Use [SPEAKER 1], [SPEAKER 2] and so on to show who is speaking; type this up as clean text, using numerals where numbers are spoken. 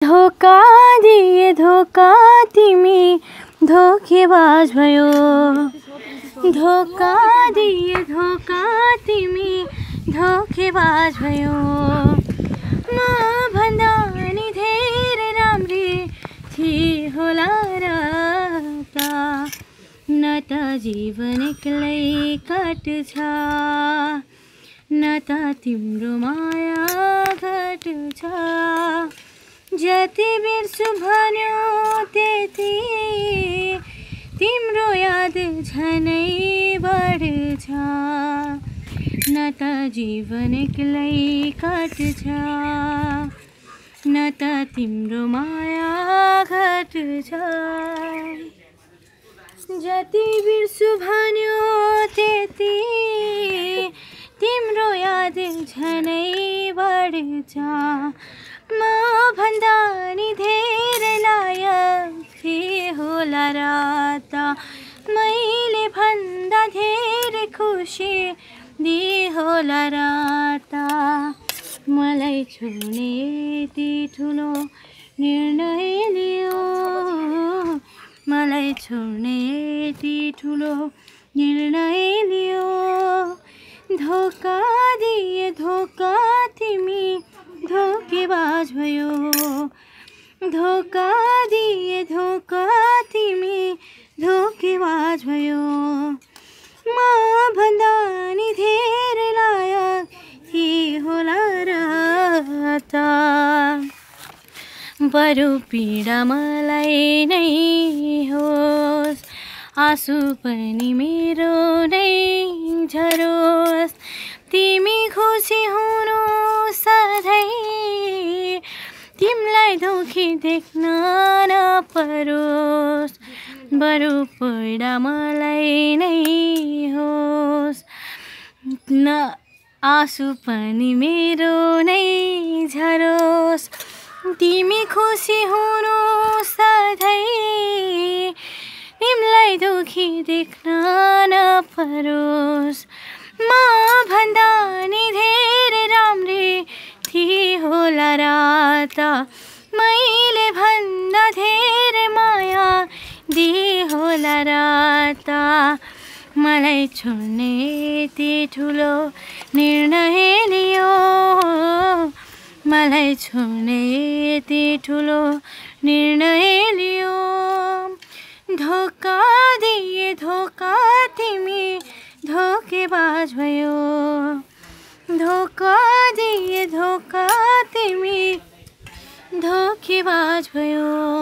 [SPEAKER 1] धोका दिए धोका तिमी धोकेबाज भयो धोका दिए धोका तिमी धोकेबाज भयो म भन्दा नि धेरै राम्री थिए होला र न त जीवन एक्लै कट्छ न त तिम्रो माया घट्छ जति बिर्सु भन्यो त्यति तिम्रो याद झनै बढ्छ न त जीवन एक्लै कट्छ न त तिम्रो माया घट्छ जति बिर्सु भन्यो त्यति तिम्रो याद झनै बढ्छ म भन्दा नि धेरै लायक थिए होला र त मैले भन्दा धेरै खुसी दिए होला र त मलाई छोड्ने यति ठुलो निर्णय लियो मलाई छोड्ने यति ठुलो निर्णय लियो धोका दिए धोका तिमी धोकेबाज भयो धोका दिए धोका तिमी धोकेबाज भयो म भन्दा नि धेरै लायक थिए होला र त बरु पीडा मलाई नै होस् आँसु पनि मेरो नै झरोस् तिमी खुसी हुनु सधैँ तिमीलाई दुखी देख्न नपरोस् बरु पीडा मलाई नै होस् न आँसु पनि मेरो नै झरोस् तिमी खुसी हुनु सधैँ तिमीलाई दुखी देख्न नपरोस् म भन्दा नि धेरै राम्री थिए होला र त मैले भन्दा धेरै माया दिए होला र त मलाई छोड्ने यति ठुलो निर्णय लियो मलाई छोड्ने यति ठुलो निर्णय लियो धोका दिए धोका तिमी धोकेबाज भयो धोका दिए धोका तिमी धोकेबाज भयो